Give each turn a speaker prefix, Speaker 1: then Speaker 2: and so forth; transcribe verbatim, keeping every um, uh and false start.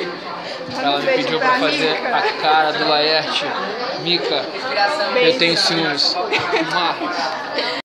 Speaker 1: Ela me pediu pra fazer a cara do Laerte. Mica, eu tenho ciúmes.